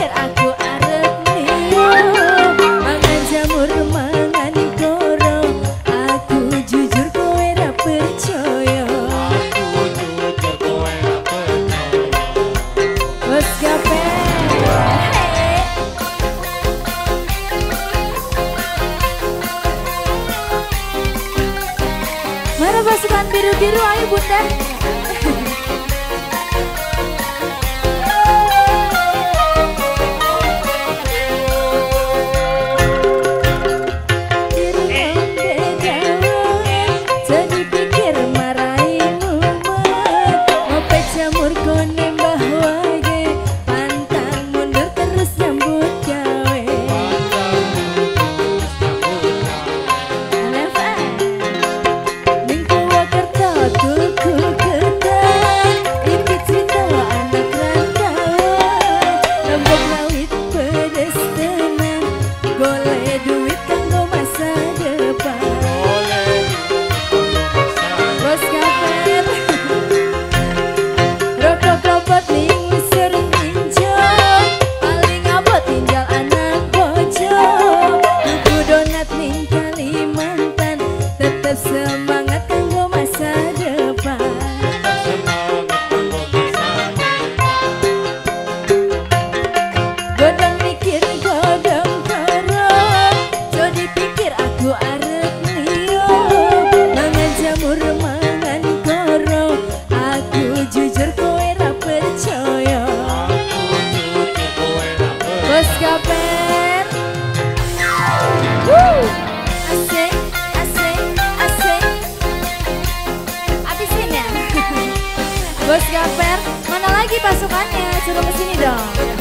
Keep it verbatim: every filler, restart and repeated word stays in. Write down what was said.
pikir aku arep niyo mangan jamur mangan koro aku jujur kowe ra percaya Aku jujur kowe ra percaya. Bos Gaper Mana pasukan biru-biru ayo bunda. Jadi pikir marahimu ngope jamur kone mbah wage pantang mundur terus nyambut gawe. Minggu wakerto tuku ketan iki cerita anak rantauan lombok lawit pedes tenan golek duit kanggo masa depan. Bos Gaper rokok lobot ning usur ninjo paling abot tinggal anak bojo tuku donat ning Kalimantan tetep semangat kanggo masa depan. Godang mikir godang karo jadi pikir aku arep niyo mangan jamur mangan koro aku jujur kowe ra percaya. Bos Gaper Woo! Asik, asik, asik. Habisin ya. Bos Gaper, mana lagi pasukannya? Suruh kesini dong.